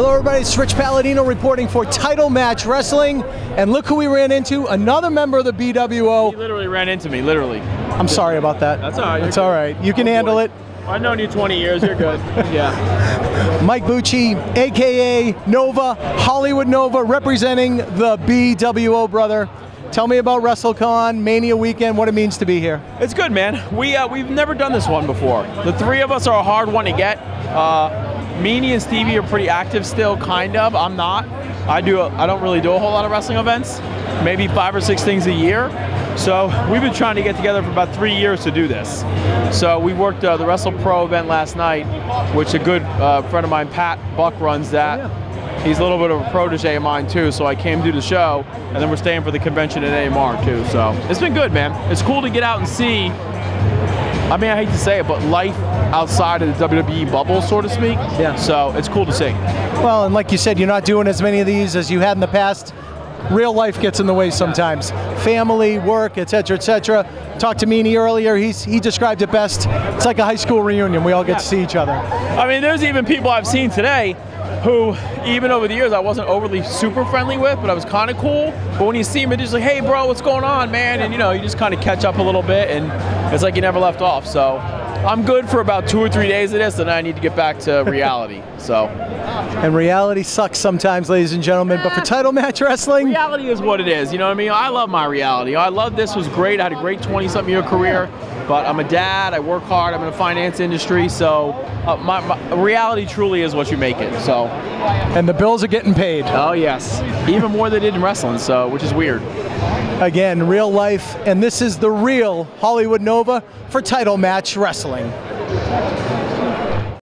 Hello everybody, it's Rich Palladino reporting for Title Match Wrestling, and look who we ran into, another member of the BWO. He literally ran into me, literally. I'm sorry about that. That's all right. It's all right. You can handle it. I've known you 20 years, you're good. Yeah. Mike Bucci, AKA Nova, Hollywood Nova, representing the BWO, brother. Tell me about WrestleCon, Mania weekend, what it means to be here. It's good, man. We've never done this one before. The three of us are a hard one to get. Meanie and Stevie are pretty active still, kind of. I'm not. I don't really do a whole lot of wrestling events, maybe 5 or 6 things a year. So we've been trying to get together for about 3 years to do this. So we worked the Wrestle Pro event last night, which a good friend of mine, Pat Buck, runs that. Oh, yeah. He's a little bit of a protege of mine too, so I came to the show, and then we're staying for the convention at AMR too. So it's been good, man. It's cool to get out and see. I mean, I hate to say it, but life outside of the WWE bubble, so to speak. Yeah. So it's cool to see. Well, and like you said, you're not doing as many of these as you had in the past. Real life gets in the way sometimes. Family, work, etc., etc. Talked to Meanie earlier. He described it best. It's like a high school reunion. We all get to see each other. I mean, there's even people I've seen today who, even over the years, I wasn't overly super friendly with, but I was kind of cool. But when you see them, it's just like, hey, bro, what's going on, man? And, you know, you just kind of catch up a little bit, and it's like you never left off. So I'm good for about 2 or 3 days of this, and I need to get back to reality. So. And reality sucks sometimes, ladies and gentlemen, but for Title Match Wrestling, reality is what it is, you know what I mean? I love my reality. I love this, was great. I had a great 20-something year career, but I'm a dad, I work hard, I'm in the finance industry, so my reality truly is what you make it, so. and the bills are getting paid. Oh yes, even more than they did in wrestling, so, which is weird. Again, real life, and this is the real Hollywood Nova for Title Match Wrestling.